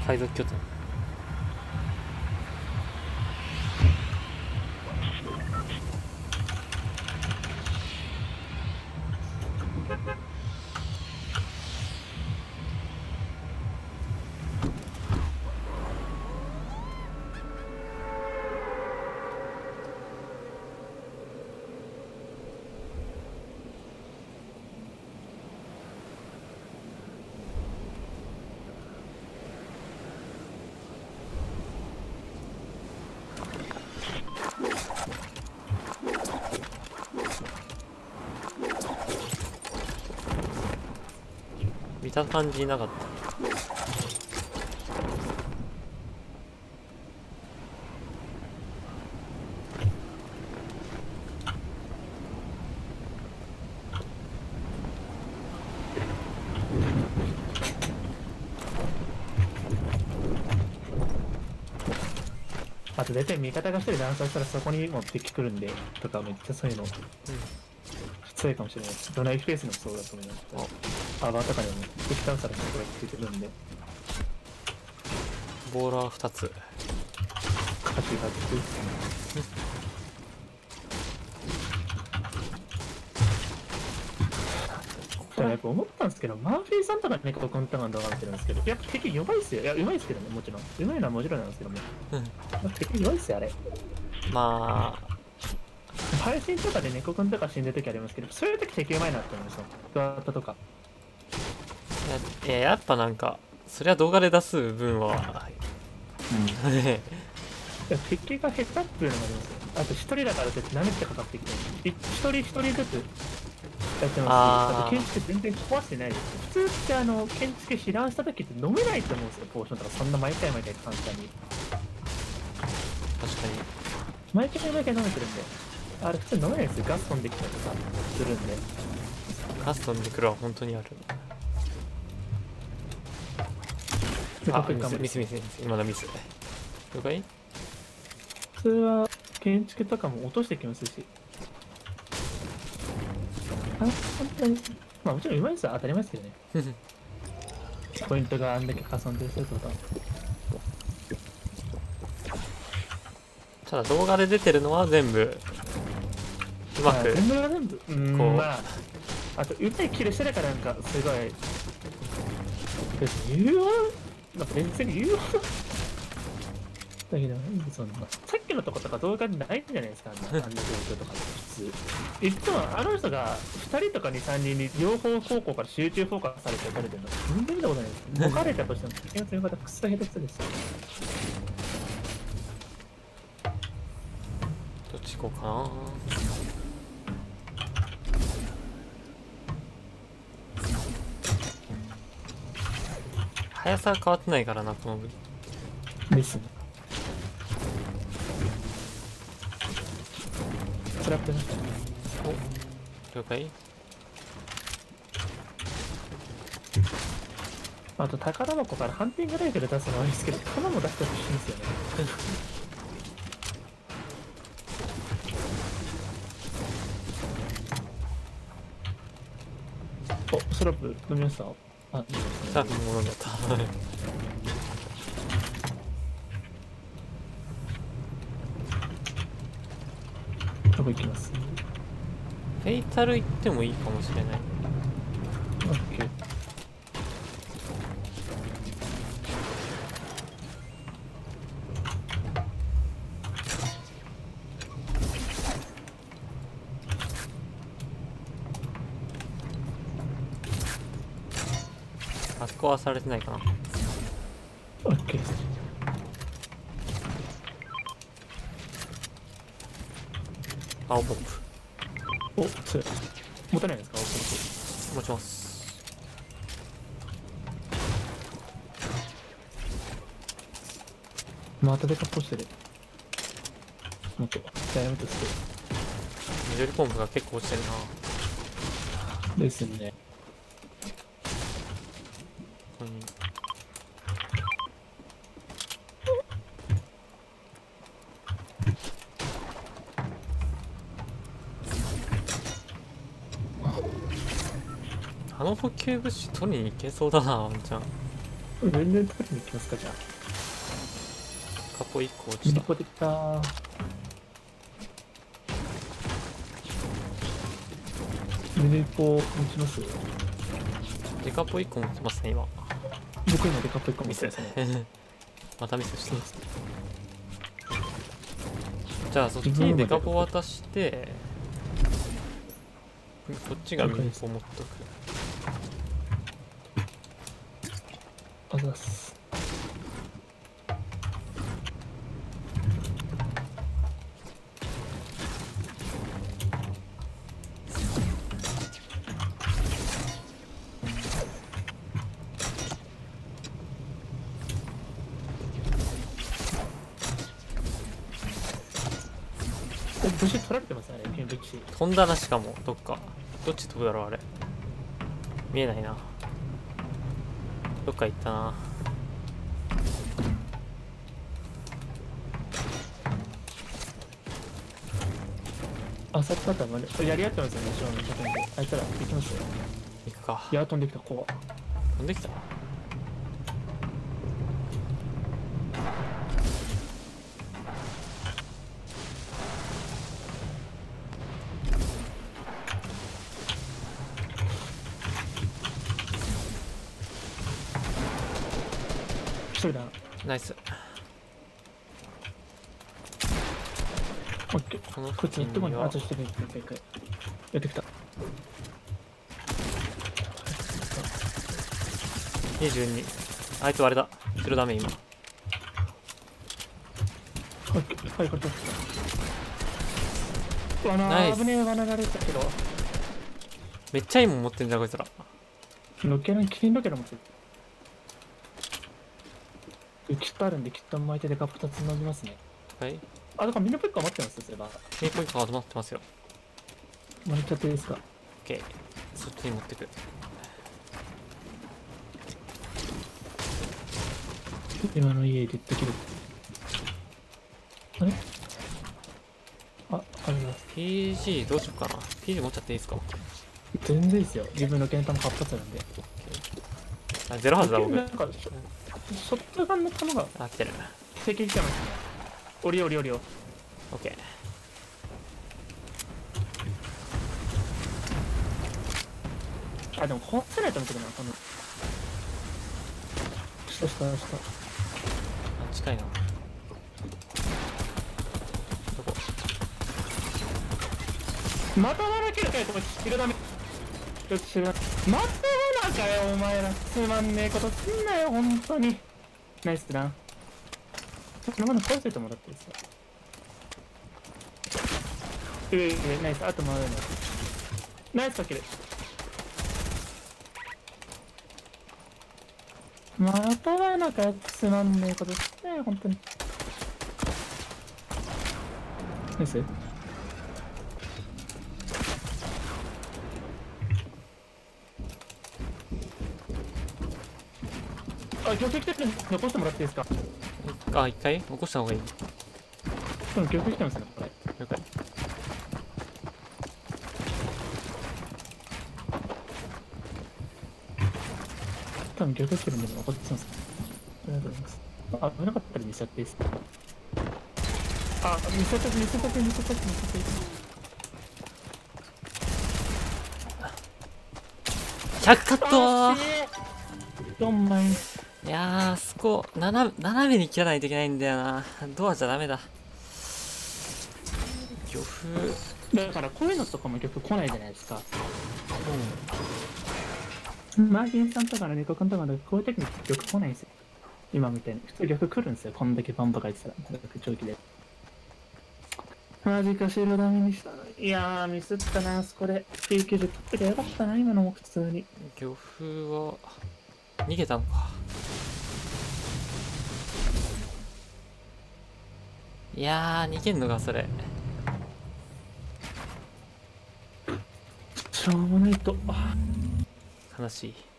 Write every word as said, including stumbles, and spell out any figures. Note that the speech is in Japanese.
海賊拠点。見た感じなかった。 あと大体味方が一人乱走したらそこに持ってきくるんでとかめっちゃそういうの強いかもしれないです。どの エフピーエス もそうだと思います。アバーとかでも敵倒したらそこがついてくるんで。 ボーラーふたつ。 価値がつく。やっぱ思ったんですけど、マーフィーさんとか猫くんとかの動画見てるんですけど、やっぱ敵弱いっすよ。いや、うまいっすけどね、もちろん。うまいのはもちろんなんですけども。うん、敵弱いっすよ、あれ。 まあ。 配信とかで猫くんとか死んでる時ありますけど、そういう時敵うまいなって思うんですよ。クワットとか。 いや、やっぱなんか、そりゃ動画で出す分は。うん。ね敵が下手っていうのがありますよ。あと一人だからって舐めてかかってきて、一人一人ずつやってますし、あと建築全然壊してないです。普通ってあの建築避難した時って飲めないと思うんですよ、ポーションとかそんな毎回毎回簡単に。 確かに。 毎回毎回飲めてるんで、あれ普通飲めないですよ、ガス飛んできたりとかするんで。 ガス飛んでくるは本当にある。あ、ミスミスミス、今のミス。了解？ 普通は建築とかも落としてきますし。あ、本当に。まあもちろんうまいですよ、当たり前ですけどね。ポイントがあんだけかさんでるってことは。 ただ動画で出てるのは全部うまく。 全部が全部。うん、まあ。あと、うまいキルしてるからなんかすごい。別に言うわ。なんか別に言うわ。だけど、そんなさっきのとことか動画にないんじゃないですか、あんな状況とか普通。いつもあの人がふたりとかにさんにんに両方方向から集中フォーカスされて打たれてるの全然見たことないです。置かれたとしても敵の強い方くっそ下手くそですよ。 どっち行こうかな。速さは変わってないからな、この武器。 ですね。トラップなった。 お、了解。 あと宝箱からハンティングライフル出すのはいいですけど、弾も出してほしいんですよね。お、スラップ飲みました？あ、 スラップも飲んだった。 どこ行きます？ フェイタル行ってもいいかもしれない。 オッケー。 あそこはされてないかな。 オッケー。 青ポップ。お、強い。持たないですか？青ポップ持ちます。 またでかっぽしてる。もっとダイヤメントつける。 緑ポンプが結構落ちてるな。ですね。 ここにあの補給物資取りに行けそうだな、ワンちゃん。 全然取りに行きますか、じゃあ。 カポいっこ落ミちた。 ニポできたー。ミニポ持ちます？ デカポいっこ持ってますね、今。 僕今デカップいっこ持ミスってますね。 またミスした。じゃあそっちにデカポ渡してこっちがミニポ持っとく。 あざっす。武士取られてますよね、ピン武士。 飛んだな、しかもどっかどっち飛ぶだろうあれ。見えないな。どっか行ったな。 あ、さっきだったらやり合ってますよね、正面正面で。あいつら行きますよ。 行くか。 いや、飛んできた、こ飛んできた。 一人だ。 ナイス。 オッケー。 このこっち付近にはやってこい。あ、ちょっと一回、一回、一回。やってきた。 にじゅうに。あいつ割れた。後ろダメ今。 オッケー。はい、こっち。うわな、 ナイス危ねえ、罠が出たけど。 めっちゃいいもん持ってんじゃんこいつら。 ロケラン、キリンロケラン持ってる。キットあるんで、キット巻いてでかふたつ伸びますね。 はい。 あ、だからミニポイックは持ってます、そういえば。 ミニポイントが集まってますよ。 もらっちゃっていいですか？ オッケー。そっちに持ってく。 今の家でできる。あれあ、あれだ。 ピージー どうしようかな。ピージー 持っちゃっていいですか？ 全然いいですよ。自分の剣弾はっ発なんで。 あ、ゼロはずだ僕。 なんか、ショショットガンの弾があ、来てる。 敵来てますね。降りよう降りよう降りよう。 オッケー。 あ、でも壊せないと思ってるな、多分。下下下。 あ、近いな。どこ？ また罠切るかよ、これ知るダメ。ちょっと知るダメ。また罠かよ、お前ら。つまんねえことすんなよ、ほんとに。ナイスラン。この罠壊せてもらっていいですか？上上、ナイス、あと回るの。ナイスかける。また罠かよ、つまんねえことすんなよ、ほんとに。ナイス。あ、玉来てるんで残してもらっていいですか？ あ、一回起こした方がいい。 でも玉来てますね、これ。 了解。 多分玉来てるんで残ってますね。ありがとうございます。あ、危なかったら見せちゃっていいですか？あ、見せちゃって、見せちゃって、見せちゃって、見せちゃっていいですか？ ひゃくカットー。 よんまい。 いやー、あそこ斜め斜めに切らないといけないんだよな。ドアじゃダメだ。漁夫。 だからこういうのとかも玉来ないじゃないですか。うん。マーギンさんとかの猫くんとかでこういう時に玉来ないんですよ。今みたいに。普通玉来るんですよ。こんだけバンバ書いてたら。長期で。マジか、シールダメにしたの。いやー、ミスったな、あそこで。ピーきゅうじゅう取ってりゃよかったな、今のも普通に。 漁夫は逃げたのか。いやー、逃げんのかそれ。 しょうもないと。 悲しい。